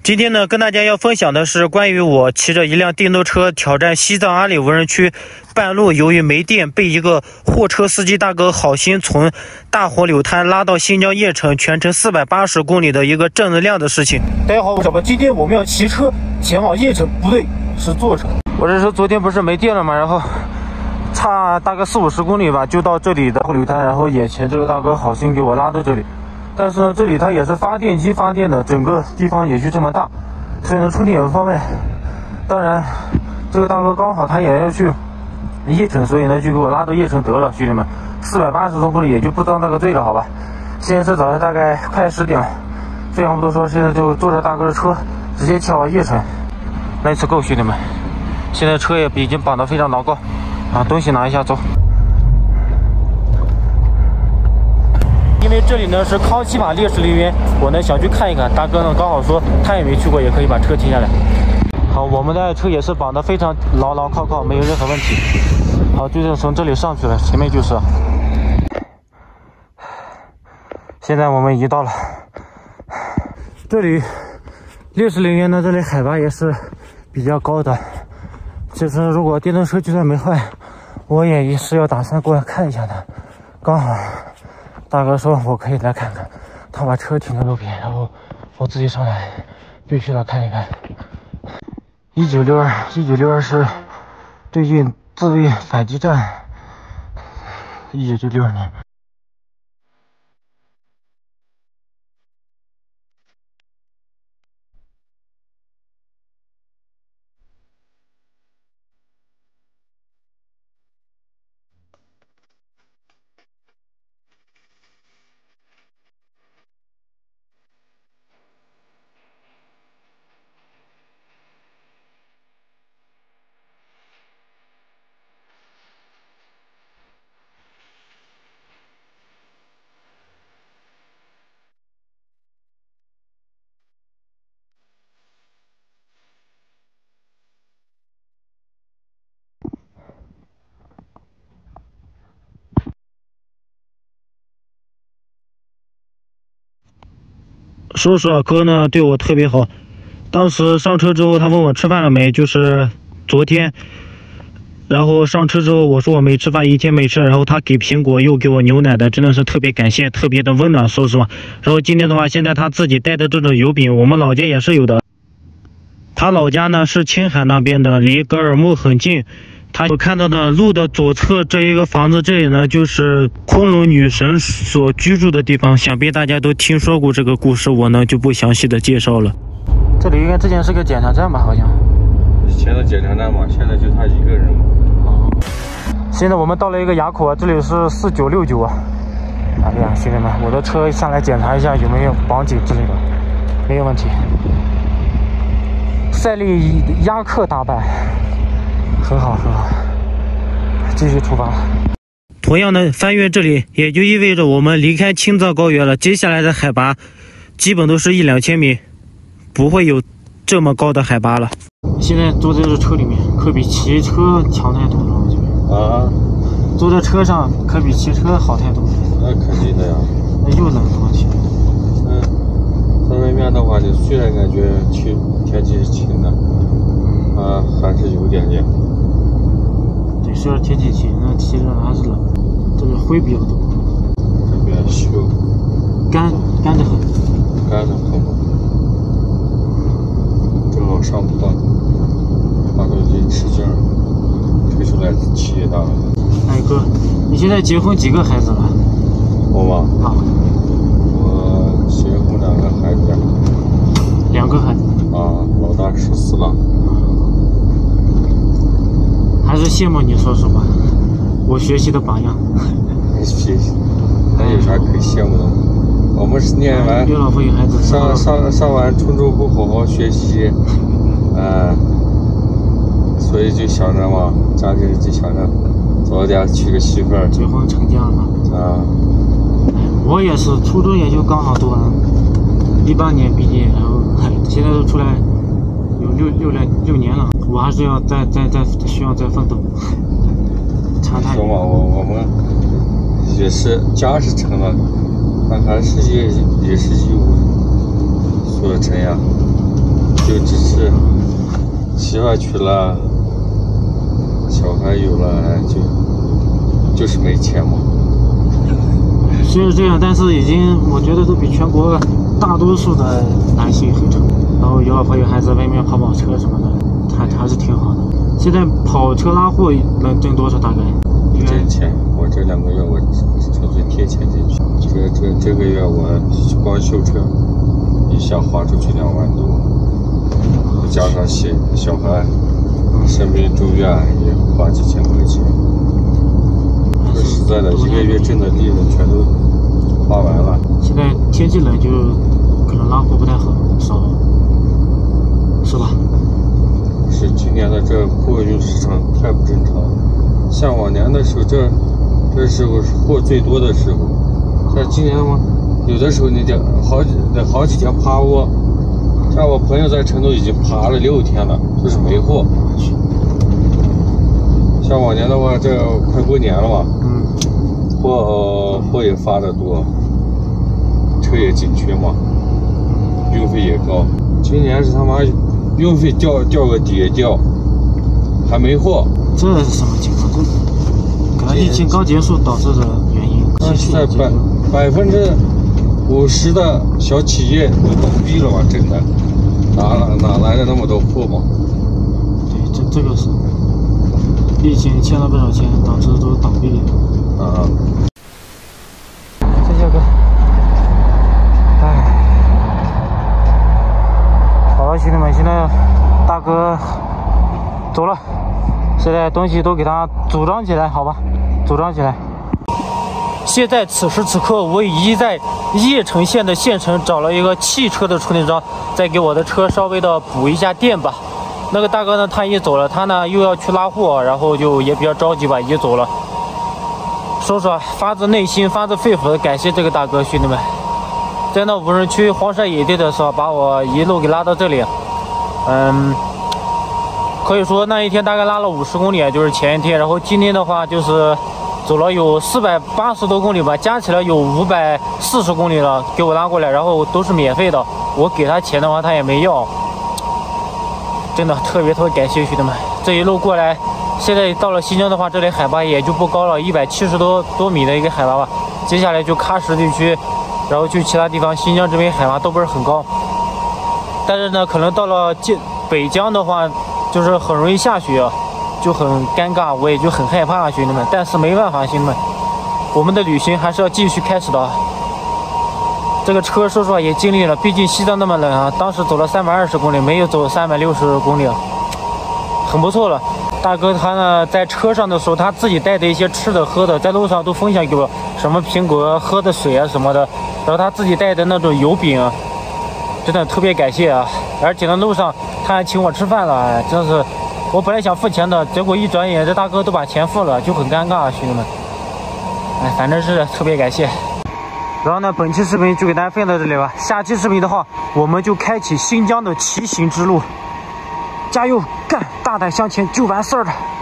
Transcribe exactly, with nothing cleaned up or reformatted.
今天呢，跟大家要分享的是关于我骑着一辆电动车挑战西藏阿里无人区，半路由于没电，被一个货车司机大哥好心从大火柳滩拉到新疆叶城，全程四百八十公里的一个正能量的事情。大家好，我是小波，今天我们要骑车前往叶城，不对，是坐车。我这车昨天不是没电了吗？然后差大概四五十公里吧，就到这里的后柳滩，然后眼前这个大哥好心给我拉到这里。但是呢，这里它也是发电机发电的，整个地方也就这么大，所以呢充电也不方便。当然，这个大哥刚好他也要去叶城，所以呢就给我拉到叶城得了，兄弟们，四百八十多公里也就不当那个罪了，好吧？现在是早上大概快十点了，废话不多说，现在就坐着大哥的车直接前往叶城。Let's go，兄弟们！现在车也已经绑得非常牢靠，啊，东西拿一下走。因为这里呢是康熙玛烈士陵园，我呢想去看一看。大哥呢刚好说他也没去过，也可以把车停下来。好，我们的车也是绑得非常牢牢靠靠，没有任何问题。好，就是从这里上去了，前面就是。现在我们已经到了这里烈士陵园呢，这里海拔也是比较高的。其实如果电动车就算没坏，我也是要打算过来看一下的。刚好大哥说我可以来看看，他把车停在路边，然后我自己上来，必须来看一看。一九六二，一九六二是对应自卫反击战，一九六二年。说实话，哥呢对我特别好。当时上车之后，他问我吃饭了没，就是昨天。然后上车之后，我说我没吃饭，一天没吃。然后他给苹果，又给我牛奶的，真的是特别感谢，特别的温暖。说实话，然后今天的话，现在他自己带的这种油饼，我们老家也是有的。他老家呢是青海那边的，离格尔木很近。他所看到的路的左侧这一个房子，这里呢就是昆仑女神所居住的地方，想必大家都听说过这个故事，我呢就不详细的介绍了。这里应该之前是个检查站吧，好像。 以前的检查站嘛，现在就他一个人嘛。 哦。现在我们到了一个垭口啊，这里是四九六九啊。哎呀，兄弟们，我的车上来检查一下有没有绑紧之类的，没有问题。赛利亚克大败。很好很好，继续出发。同样的，翻越这里也就意味着我们离开青藏高原了。接下来的海拔基本都是一两千米，不会有这么高的海拔了。现在坐在这车里面，可比骑车强太多了，我觉得。啊，坐在车上可比骑车好太多了。 那肯定的呀。 那又冷的问题。 嗯，在外面的话，就虽然感觉晴天气是晴的，啊，还是有点点。 虽然天气晴，那骑着还是冷，这里灰比较多， 这边秀， 干干得很， 干得很，正好上坡，发动机使劲儿推出来，气也大了。 哎哥，你现在结婚几个孩子了？ 我吗？ 啊， 我结婚两个孩子， 两个孩子。 啊，老大十四了。 还是羡慕你，说实话，我学习的榜样。 学习，那有啥可以羡慕的？我们是念完， 有老婆有孩子， 上上上完初中不好好学习，呃，所以就想着嘛，家里人就想着早点娶个媳妇儿， 结婚成家嘛。 啊， 我也是，初中也就刚好读完，一八年毕业，然后现在都出来有六六来六年了。我还是要再再再需要再奋斗，差太远。 说嘛，我我们也是家是成了，但还是也也是义务所成呀。 媳妇娶了，小孩有了，就就是没钱嘛。 虽然这样，但是已经我觉得都比全国大多数的男性很成功。然后有老婆有孩子，外面跑跑车什么的，还还是挺好的。现在跑车拉货能挣多少？大概？ 挣钱，我这两个月我纯粹贴钱进去。这这这个月我光修车一下花出去两万多，加上小小孩生病住院也花几千块钱。说实在的，一个月挣的利润全都花完了。 现在天气冷，就可能拉货不太好，少，是吧？ 是今年的这货运市场太不正常了。像往年的时候，这这时候是货最多的时候。像今年嘛，有的时候你得好几得好几天趴窝。像我朋友在成都已经趴了六天了，就是没货。像往年的话，这快过年了嘛，嗯，货货也发的多，车也紧缺嘛，运费也高。今年是他妈运费掉掉个跌掉，还没货。 这是什么情况？这可能疫情刚结束导致的原因。 那现在百百分之五十的小企业都倒闭了嘛，真的，哪哪来的那么多货嘛？ 对，这这个是疫情欠了不少钱，导致都倒闭了。 啊。 这小哥，唉，好了，兄弟们，现在大哥走了。现在东西都给他组装起来，好吧，组装起来。现在此时此刻，我已经在邺城县的县城找了一个汽车的充电桩，再给我的车稍微的补一下电吧。那个大哥呢，他已经走了，他呢又要去拉货，然后就也比较着急吧，也走了。说实话，发自内心、发自肺腑的感谢这个大哥，兄弟们，在那无人区荒山野地的时候，把我一路给拉到这里，嗯。可以说那一天大概拉了五十公里，就是前一天，然后今天的话就是走了有四百八十多公里吧，加起来有五百四十公里了，给我拉过来，然后都是免费的。我给他钱的话，他也没要，真的特别特别感谢兄弟们。这一路过来，现在到了新疆的话，这里海拔也就不高了，一百七十多多米的一个海拔吧。接下来就喀什地区，然后去其他地方，新疆这边海拔都不是很高，但是呢，可能到了北北疆的话。就是很容易下雪，就很尴尬，我也就很害怕，兄弟们。但是没办法，兄弟们，我们的旅行还是要继续开始的。这个车说实话也经历了，毕竟西藏那么冷啊，当时走了三百二十公里，没有走三百六十公里，很不错了。大哥他呢在车上的时候，他自己带的一些吃的喝的，在路上都分享给我，什么苹果、喝的水啊什么的，然后他自己带的那种油饼啊，真的特别感谢啊！而且呢，路上他还请我吃饭了，哎，真是，我本来想付钱的，结果一转眼这大哥都把钱付了，就很尴尬，兄弟们。哎，反正是特别感谢。然后呢，本期视频就给大家分享到这里吧。下期视频的话，我们就开启新疆的骑行之路，加油，干，大胆向前就完事儿了。